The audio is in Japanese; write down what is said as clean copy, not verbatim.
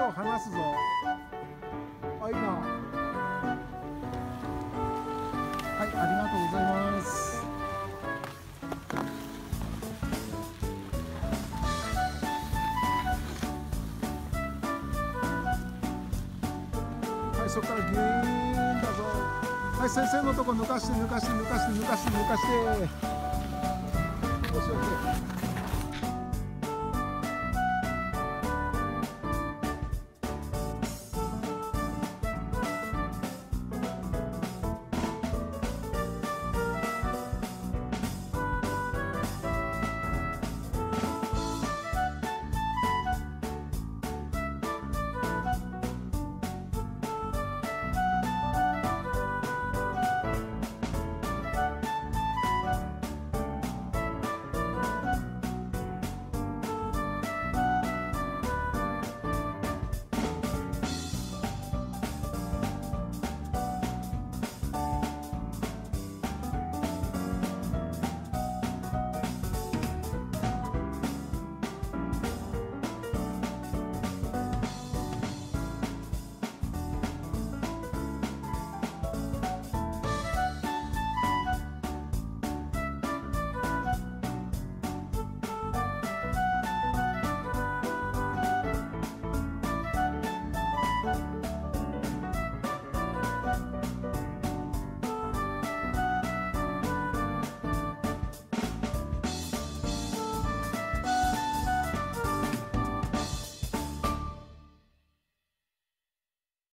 を離すぞ。あ、いいな。はい、ありがとうございます。はい、そこからギーンだぞ。はい、先生のとこ抜かして抜かして抜かして抜かして抜かして。